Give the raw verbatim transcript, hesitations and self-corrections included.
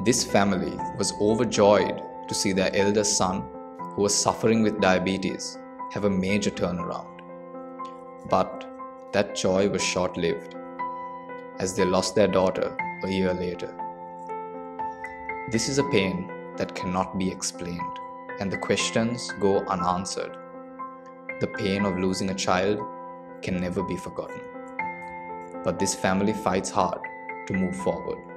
This family was overjoyed to see their eldest son, who was suffering with diabetes, have a major turnaround. But that joy was short-lived, as they lost their daughter a year later. This is a pain that cannot be explained, and the questions go unanswered. The pain of losing a child can never be forgotten. But this family fights hard to move forward.